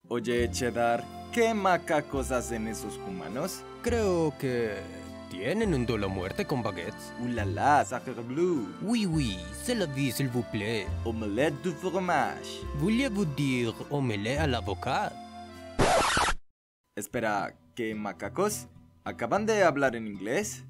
Oye, Cheddar, ¿qué macacos hacen esos humanos? Creo que tienen un duelo a muerte con baguettes. Ulala, sacre bleu. Oui, oui, c'est la vie, s'il vous plaît. Omelette du fromage. Voulez-vous dire omelette à l'avocat? Espera, ¿qué macacos? ¿Acaban de hablar en inglés?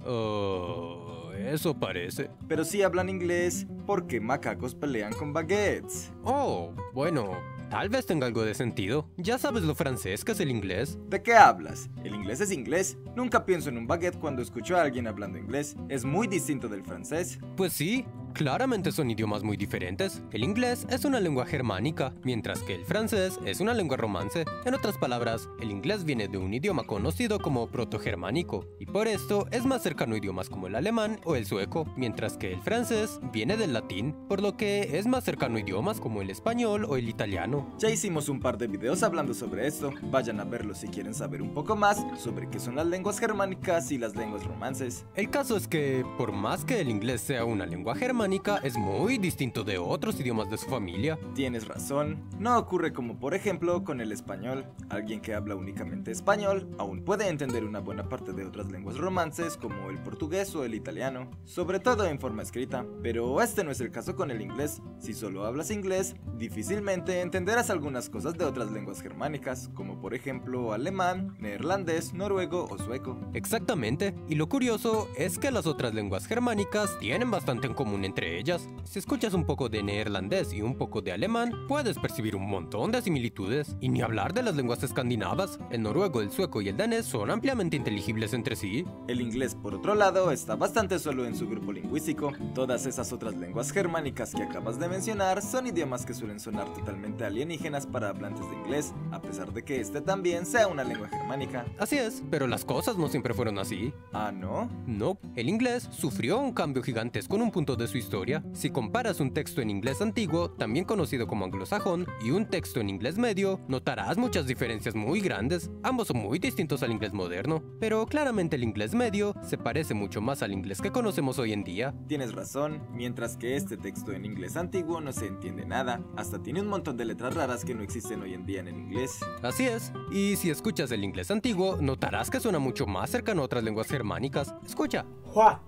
Oh, eso parece. Pero si hablan inglés, ¿por qué macacos pelean con baguettes? Oh, bueno, tal vez tenga algo de sentido. Ya sabes lo francés que es el inglés. ¿De qué hablas? El inglés es inglés. Nunca pienso en un baguette cuando escucho a alguien hablando inglés. Es muy distinto del francés. Pues sí, claramente son idiomas muy diferentes. El inglés es una lengua germánica, mientras que el francés es una lengua romance. En otras palabras, el inglés viene de un idioma conocido como protogermánico, y por esto es más cercano a idiomas como el alemán o el sueco, mientras que el francés viene del latín, por lo que es más cercano a idiomas como el español o el italiano. Ya hicimos un par de videos hablando sobre esto. Vayan a verlos si quieren saber un poco más sobre qué son las lenguas germánicas y las lenguas romances. El caso es que, por más que el inglés sea una lengua germánica, es muy distinto de otros idiomas de su familia. Tienes razón, no ocurre como por ejemplo con el español. Alguien que habla únicamente español aún puede entender una buena parte de otras lenguas romances como el portugués o el italiano, sobre todo en forma escrita, pero este no es el caso con el inglés. Si solo hablas inglés, difícilmente entenderás algunas cosas de otras lenguas germánicas, como por ejemplo alemán, neerlandés, noruego o sueco. Exactamente, y lo curioso es que las otras lenguas germánicas tienen bastante en común entre ellas. Si escuchas un poco de neerlandés y un poco de alemán, puedes percibir un montón de similitudes. Y ni hablar de las lenguas escandinavas. El noruego, el sueco y el danés son ampliamente inteligibles entre sí. El inglés, por otro lado, está bastante solo en su grupo lingüístico. Todas esas otras lenguas germánicas que acabas de mencionar son idiomas que suelen sonar totalmente alienígenas para hablantes de inglés, a pesar de que este también sea una lengua germánica. Así es, pero las cosas no siempre fueron así. ¿Ah, no? No, el inglés sufrió un cambio gigantesco en un punto de su historia. Si comparas un texto en inglés antiguo, también conocido como anglosajón, y un texto en inglés medio, notarás muchas diferencias muy grandes. Ambos son muy distintos al inglés moderno, pero claramente el inglés medio se parece mucho más al inglés que conocemos hoy en día. Tienes razón, mientras que este texto en inglés antiguo no se entiende nada, hasta tiene un montón de letras raras que no existen hoy en día en el inglés. Así es, y si escuchas el inglés antiguo, notarás que suena mucho más cercano a otras lenguas germánicas. Escucha. What?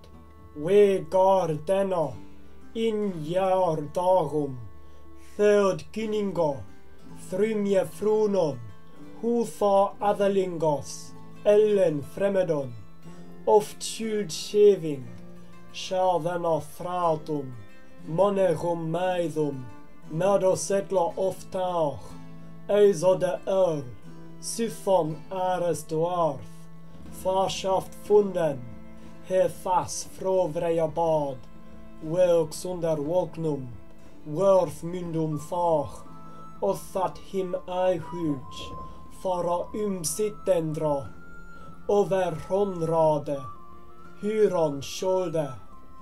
We gardeno in jaar dagum, third kiningo, thrumje frunon, hutha adalingos, ellen fremedon, oft schuld shaving, shardena thratum, monerum meidum, medo setla oftaar, eizo de earl, syphon ares dwarf, farschaft funden, Hefas frovreja bad, works under wognum, worth myndum far, och that him eihuj, fara sittendra, over honrade, hyron skjolde,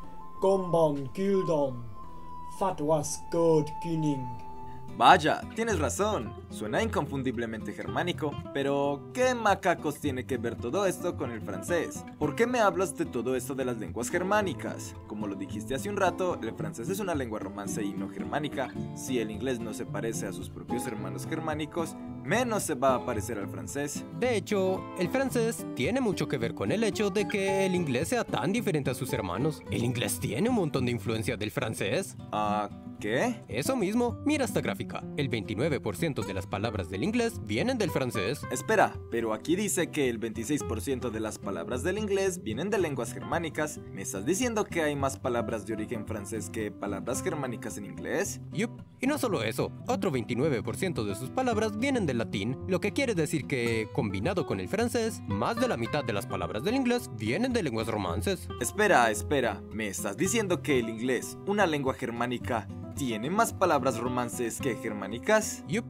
gomban guldon, that was god gunning. Vaya, tienes razón, suena inconfundiblemente germánico, pero ¿qué macacos tiene que ver todo esto con el francés? ¿Por qué me hablas de todo esto de las lenguas germánicas? Como lo dijiste hace un rato, el francés es una lengua romance y no germánica. Si el inglés no se parece a sus propios hermanos germánicos, menos se va a parecer al francés. De hecho, el francés tiene mucho que ver con el hecho de que el inglés sea tan diferente a sus hermanos. El inglés tiene un montón de influencia del francés. ¿Qué? Eso mismo, mira esta gráfica. El 29% de las palabras del inglés vienen del francés. Espera, pero aquí dice que el 26% de las palabras del inglés vienen de lenguas germánicas. ¿Me estás diciendo que hay más palabras de origen francés que palabras germánicas en inglés? Yup, y no solo eso, otro 29% de sus palabras vienen del latín, lo que quiere decir que, combinado con el francés, más de la mitad de las palabras del inglés vienen de lenguas romances. Espera, ¿me estás diciendo que el inglés, una lengua germánica, tiene más palabras romances que germánicas? Yup.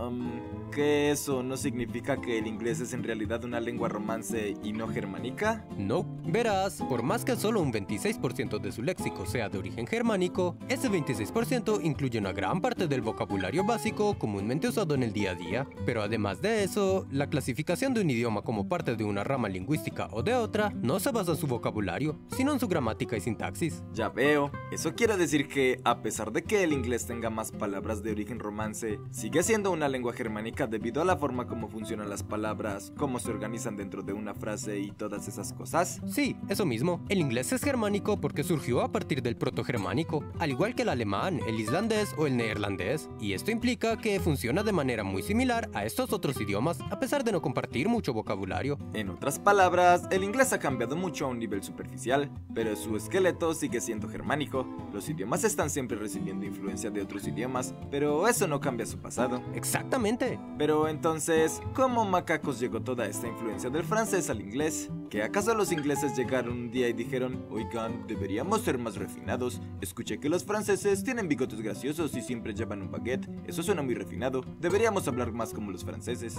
¿Que eso no significa que el inglés es en realidad una lengua romance y no germánica? No, verás, por más que solo un 26% de su léxico sea de origen germánico, ese 26% incluye una gran parte del vocabulario básico comúnmente usado en el día a día. Pero además de eso, la clasificación de un idioma como parte de una rama lingüística o de otra no se basa en su vocabulario, sino en su gramática y sintaxis. Ya veo, eso quiere decir que, a pesar de que el inglés tenga más palabras de origen romance, sigue siendo una lengua germánica Maca debido a la forma como funcionan las palabras, cómo se organizan dentro de una frase y todas esas cosas? Sí, eso mismo. El inglés es germánico porque surgió a partir del protogermánico, al igual que el alemán, el islandés o el neerlandés, y esto implica que funciona de manera muy similar a estos otros idiomas, a pesar de no compartir mucho vocabulario. En otras palabras, el inglés ha cambiado mucho a un nivel superficial, pero su esqueleto sigue siendo germánico. Los idiomas están siempre recibiendo influencia de otros idiomas, pero eso no cambia su pasado. Exactamente. Pero entonces, ¿cómo macacos llegó toda esta influencia del francés al inglés? ¿Que acaso los ingleses llegaron un día y dijeron, oigan, deberíamos ser más refinados? Escuché que los franceses tienen bigotes graciosos y siempre llevan un baguette. Eso suena muy refinado. Deberíamos hablar más como los franceses.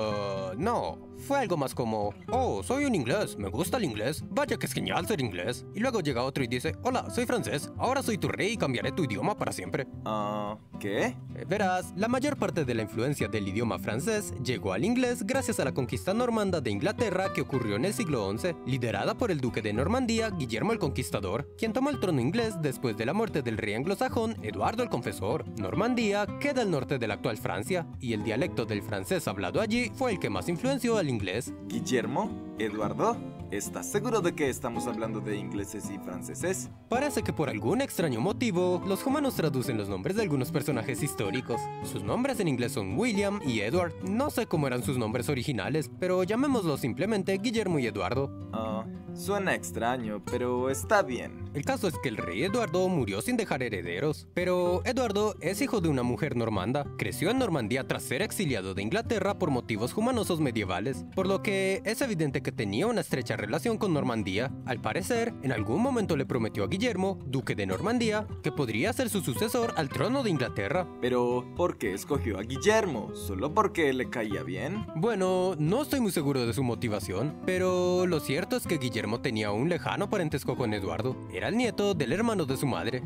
No. Fue algo más como, oh, soy un inglés, me gusta el inglés, vaya que es genial ser inglés. Y luego llega otro y dice, hola, soy francés, ahora soy tu rey y cambiaré tu idioma para siempre. ¿Qué? Verás, la mayor parte de la influencia del idioma francés llegó al inglés gracias a la conquista normanda de Inglaterra que ocurrió en el siglo XI, liderada por el duque de Normandía, Guillermo el Conquistador, quien tomó el trono inglés después de la muerte del rey anglosajón Eduardo el Confesor. Normandía queda al norte de la actual Francia, y el dialecto del francés hablado allí fue el que más influenció al inglés. ¿Guillermo? ¿Eduardo? ¿Estás seguro de que estamos hablando de ingleses y franceses? Parece que por algún extraño motivo, los humanos traducen los nombres de algunos personajes históricos. Sus nombres en inglés son William y Edward. No sé cómo eran sus nombres originales, pero llamémoslos simplemente Guillermo y Eduardo. Suena extraño, pero está bien. El caso es que el rey Eduardo murió sin dejar herederos, pero Eduardo es hijo de una mujer normanda. Creció en Normandía tras ser exiliado de Inglaterra por motivos humanosos medievales, por lo que es evidente que tenía una estrecha relación con Normandía. Al parecer, en algún momento le prometió a Guillermo, duque de Normandía, que podría ser su sucesor al trono de Inglaterra. Pero, ¿por qué escogió a Guillermo? ¿Solo porque le caía bien? Bueno, no estoy muy seguro de su motivación, pero lo cierto es que Guillermo tenía un lejano parentesco con Eduardo. Era el nieto del hermano de su madre.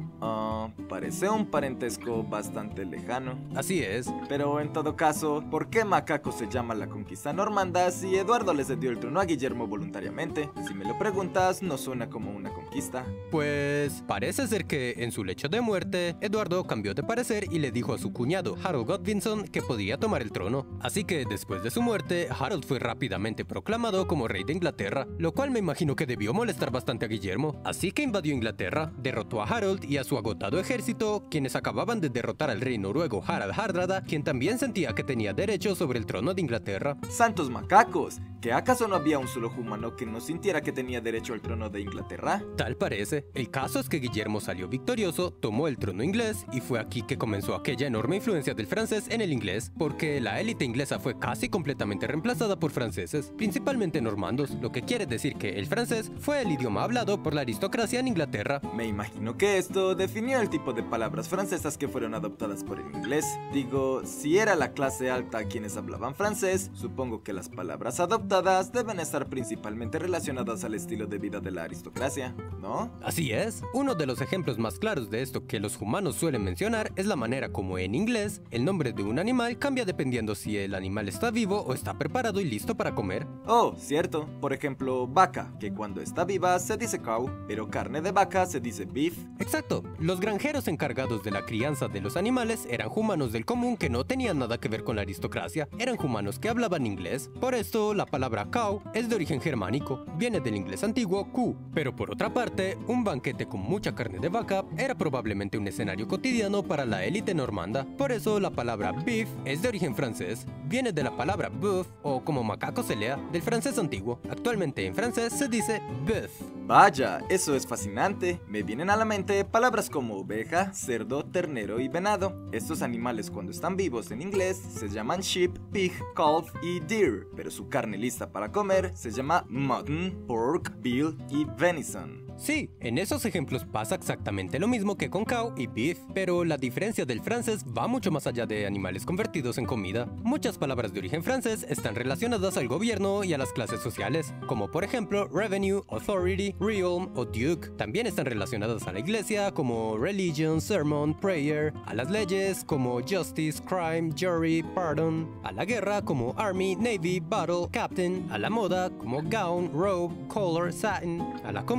Parece un parentesco bastante lejano. Así es. Pero en todo caso, ¿por qué Macaco se llama la conquista normanda si Eduardo le cedió el trono a Guillermo voluntariamente? Si me lo preguntas, no suena como una conquista. Pues parece ser que en su lecho de muerte, Eduardo cambió de parecer y le dijo a su cuñado Harold Godwinson que podía tomar el trono. Así que después de su muerte, Harold fue rápidamente proclamado como rey de Inglaterra, lo cual me imagino que debió molestar bastante a Guillermo. Así que invadió Inglaterra, derrotó a Harold y a su agotado ejército, quienes acababan de derrotar al rey noruego Harald Hardrada, quien también sentía que tenía derecho sobre el trono de Inglaterra. ¡Santos macacos! ¿Que acaso no había un solo humano que no sintiera que tenía derecho al trono de Inglaterra? Tal parece. El caso es que Guillermo salió victorioso, tomó el trono inglés y fue aquí que comenzó aquella enorme influencia del francés en el inglés, porque la élite inglesa fue casi completamente reemplazada por franceses, principalmente normandos, lo que quiere decir que el francés fue el idioma hablado por la aristocracia en Inglaterra. Me imagino que esto definió el tipo de palabras francesas que fueron adoptadas por el inglés. Digo, si era la clase alta quienes hablaban francés, supongo que las palabras adoptadas deben estar principalmente relacionadas al estilo de vida de la aristocracia, ¿no? Así es. Uno de los ejemplos más claros de esto que los humanos suelen mencionar es la manera como en inglés el nombre de un animal cambia dependiendo si el animal está vivo o está preparado y listo para comer. Oh, cierto. Por ejemplo, vaca, que cuando está viva se dice cow, pero carne de vaca se dice beef. Exacto. Los granjeros encargados de la crianza de los animales eran humanos del común que no tenían nada que ver con la aristocracia. Eran humanos que hablaban inglés. Por esto, la palabra cow es de origen germánico. Viene del inglés antiguo ku. Pero por otra parte, un banquete con mucha carne de vaca era probablemente un escenario cotidiano para la élite normanda. Por eso, la palabra beef es de origen francés. Viene de la palabra boeuf, o como macaco se lea, del francés antiguo. Actualmente en francés se dice bœuf. Vaya, eso es fascinante. Me vienen a la mente palabras como oveja, cerdo, ternero y venado. Estos animales cuando están vivos en inglés se llaman sheep, pig, calf y deer, pero su carne lista para comer se llama mutton, pork, veal y venison. Sí, en esos ejemplos pasa exactamente lo mismo que con cow y beef, pero la diferencia del francés va mucho más allá de animales convertidos en comida. Muchas palabras de origen francés están relacionadas al gobierno y a las clases sociales, como por ejemplo revenue, authority, realm o duke. También están relacionadas a la iglesia como religion, sermon, prayer, a las leyes como justice, crime, jury, pardon, a la guerra como army, navy, battle, captain, a la moda como gown, robe, collar, satin, a la comida como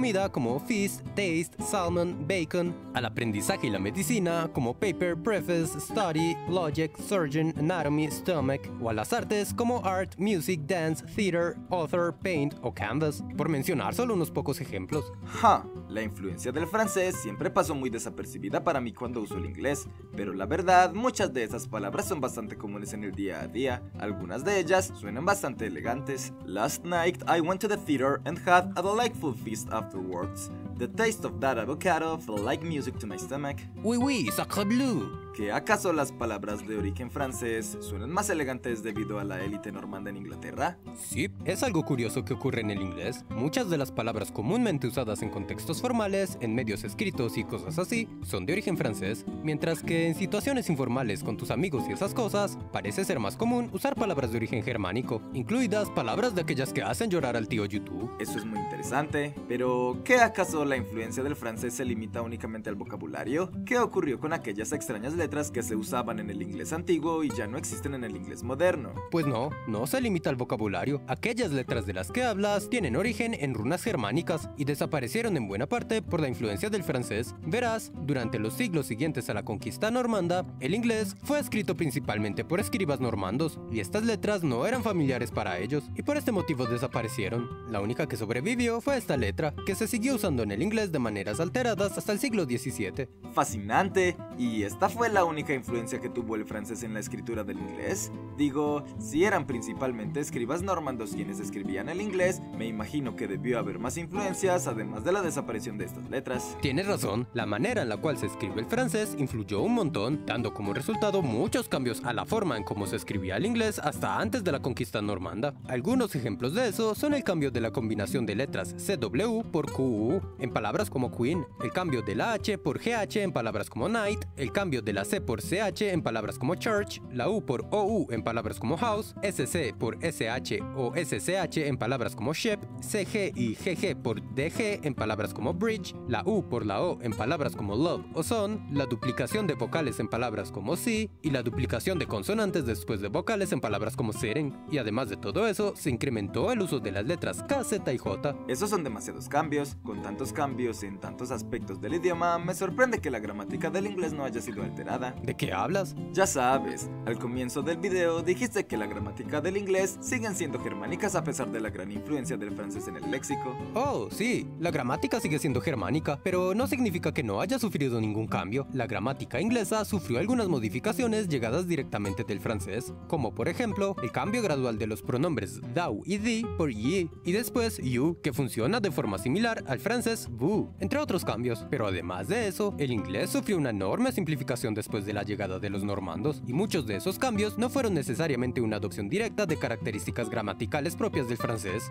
como feast, taste, salmon, bacon, al aprendizaje y la medicina como paper, preface, study, logic, surgeon, anatomy, stomach, o a las artes como art, music, dance, theater, author, paint o canvas, por mencionar solo unos pocos ejemplos. La influencia del francés siempre pasó muy desapercibida para mí cuando uso el inglés, pero la verdad, muchas de esas palabras son bastante comunes en el día a día. Algunas de ellas suenan bastante elegantes. Last night I went to the theater and had a delightful feast afterwards. The taste of that avocado felt like music to my stomach. Oui, oui, sacre bleu. ¿Que acaso las palabras de origen francés suenan más elegantes debido a la élite normanda en Inglaterra? Sí, es algo curioso que ocurre en el inglés. Muchas de las palabras comúnmente usadas en contextos formales, en medios escritos y cosas así, son de origen francés, mientras que en situaciones informales con tus amigos y esas cosas, parece ser más común usar palabras de origen germánico, incluidas palabras de aquellas que hacen llorar al tío YouTube. Eso es muy interesante, pero ¿qué acaso la influencia del francés se limita únicamente al vocabulario? ¿Qué ocurrió con aquellas extrañas letras que se usaban en el inglés antiguo y ya no existen en el inglés moderno? Pues no se limita al vocabulario. Aquellas letras de las que hablas tienen origen en runas germánicas y desaparecieron en buena parte por la influencia del francés. Verás, durante los siglos siguientes a la conquista normanda, el inglés fue escrito principalmente por escribas normandos y estas letras no eran familiares para ellos y por este motivo desaparecieron. La única que sobrevivió fue esta letra, que se siguió usando en el inglés de maneras alteradas hasta el siglo XVII. Fascinante. ¿Y esta fue la única influencia que tuvo el francés en la escritura del inglés? Digo, si eran principalmente escribas normandos quienes escribían el inglés, me imagino que debió haber más influencias además de la desaparición de estas letras. Tienes razón, la manera en la cual se escribe el francés influyó un montón, dando como resultado muchos cambios a la forma en cómo se escribía el inglés hasta antes de la conquista normanda. Algunos ejemplos de eso son el cambio de la combinación de letras CW por QU en palabras como queen, el cambio de la H por GH en palabras como night, el cambio de la C por CH en palabras como church, la U por OU en palabras como house, SC por SH o SCH en palabras como ship, CG y GG por DG en palabras como bridge, la U por la O en palabras como love o son, la duplicación de vocales en palabras como sí y la duplicación de consonantes después de vocales en palabras como sitting. Y además de todo eso, se incrementó el uso de las letras K, Z y J. Esos son demasiados cambios. Con tantos cambios en tantos aspectos del idioma, me sorprende que la gramática del inglés no haya sido alterada. ¿De qué hablas? Ya sabes, al comienzo del video dijiste que la gramática del inglés siguen siendo germánicas a pesar de la gran influencia del francés en el léxico. Oh, sí, la gramática sigue siendo germánica, pero no significa que no haya sufrido ningún cambio. La gramática inglesa sufrió algunas modificaciones llegadas directamente del francés, como por ejemplo, el cambio gradual de los pronombres thou y thee por ye, y después you, que funciona de forma similar al francés vous, entre otros cambios. Pero además de eso, el inglés sufrió una enorme simplificación después de la llegada de los normandos, y muchos de esos cambios no fueron necesariamente una adopción directa de características gramaticales propias del francés.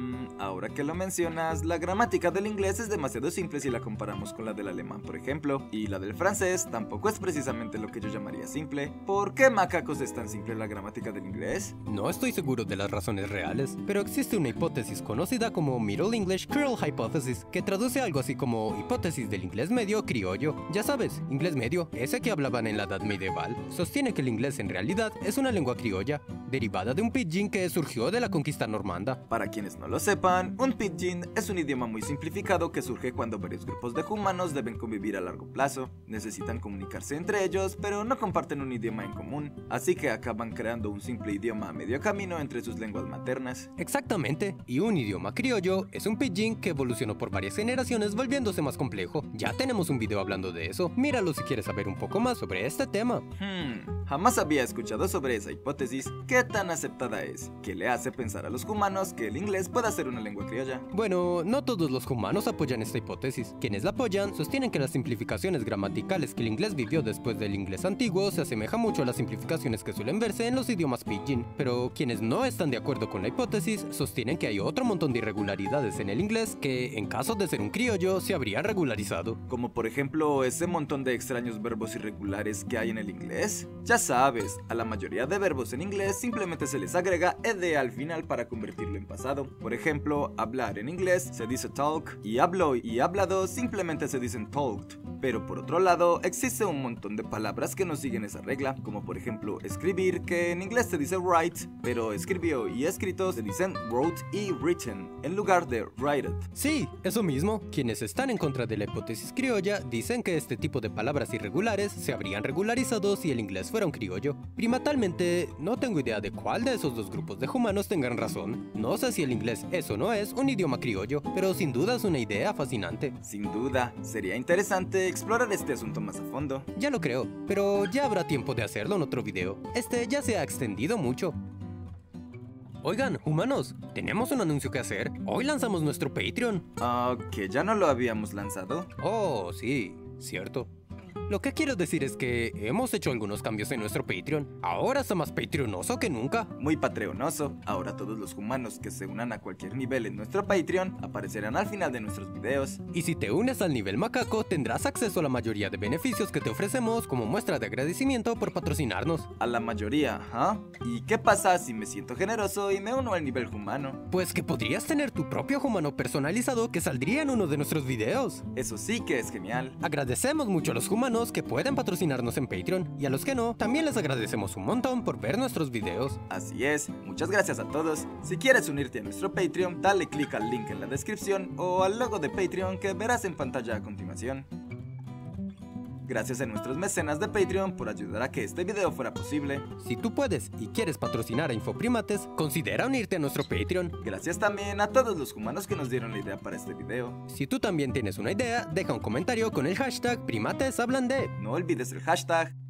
Ahora que lo mencionas, la gramática del inglés es demasiado simple si la comparamos con la del alemán, por ejemplo, y la del francés tampoco es precisamente lo que yo llamaría simple. ¿Por qué macacos es tan simple la gramática del inglés? No estoy seguro de las razones reales, pero existe una hipótesis conocida como Middle English Creole Hypothesis, que traduce algo así como hipótesis del inglés medio criollo. Ya sabes, inglés medio, ese que hablaban en la edad medieval. Sostiene que el inglés en realidad es una lengua criolla, derivada de un pidgin que surgió de la conquista normanda. Para quienes no lo sepan, un pidgin es un idioma muy simplificado que surge cuando varios grupos de humanos deben convivir a largo plazo, necesitan comunicarse entre ellos, pero no comparten un idioma en común, así que acaban creando un simple idioma a medio camino entre sus lenguas maternas. Exactamente, y un idioma criollo es un pidgin que evolucionó por varias generaciones volviéndose más complejo. Ya tenemos un video hablando de eso, míralo si quieres saber un poco más sobre este tema. Jamás había escuchado sobre esa hipótesis. ¿Qué tan aceptada es? ¿Qué le hace pensar a los humanos que el inglés pueda ser una lengua criolla? Bueno, no todos los humanos apoyan esta hipótesis. Quienes la apoyan sostienen que las simplificaciones gramaticales que el inglés vivió después del inglés antiguo se asemejan mucho a las simplificaciones que suelen verse en los idiomas pidgin, pero quienes no están de acuerdo con la hipótesis sostienen que hay otro montón de irregularidades en el inglés que, en caso de ser un criollo, se habrían regularizado. Como por ejemplo ese montón de extraños verbos irregulares que hay en el inglés. Ya sabes, a la mayoría de verbos en inglés simplemente se les agrega ed al final para convertirlo en pasado. Por ejemplo, hablar en inglés se dice talk, y hablo y hablado simplemente se dicen talked. Pero por otro lado, existe un montón de palabras que no siguen esa regla, como por ejemplo escribir, que en inglés se dice write, pero escribió y escrito se dicen wrote y written, en lugar de write. Sí, eso mismo. mismo, quienes están en contra de la hipótesis criolla dicen que este tipo de palabras irregulares se habrían regularizado si el inglés fuera un criollo. Primatalmente, no tengo idea de cuál de esos dos grupos de humanos tengan razón. No sé si el inglés es o no es un idioma criollo, pero sin duda es una idea fascinante. Sin duda, sería interesante explorar este asunto más a fondo. Ya lo creo, pero ya habrá tiempo de hacerlo en otro video. Este ya se ha extendido mucho. Oigan, humanos, tenemos un anuncio que hacer. Hoy lanzamos nuestro Patreon. ¿Que ya no lo habíamos lanzado? Oh, sí, cierto. Lo que quiero decir es que hemos hecho algunos cambios en nuestro Patreon. Ahora está más patreonoso que nunca. Muy patreonoso. Ahora todos los humanos que se unan a cualquier nivel en nuestro Patreon aparecerán al final de nuestros videos. Y si te unes al nivel macaco, tendrás acceso a la mayoría de beneficios que te ofrecemos como muestra de agradecimiento por patrocinarnos. A la mayoría, ¿ah? ¿Y qué pasa si me siento generoso y me uno al nivel humano? Pues que podrías tener tu propio humano personalizado que saldría en uno de nuestros videos. Eso sí que es genial. Agradecemos mucho a los humanos que pueden patrocinarnos en Patreon, y a los que no, también les agradecemos un montón por ver nuestros videos. Así es, muchas gracias a todos. Si quieres unirte a nuestro Patreon, dale clic al link en la descripción o al logo de Patreon que verás en pantalla a continuación. Gracias a nuestros mecenas de Patreon por ayudar a que este video fuera posible. Si tú puedes y quieres patrocinar a Infoprimates, considera unirte a nuestro Patreon. Gracias también a todos los humanos que nos dieron la idea para este video. Si tú también tienes una idea, deja un comentario con el hashtag PrimatesHablanDe. No olvides el hashtag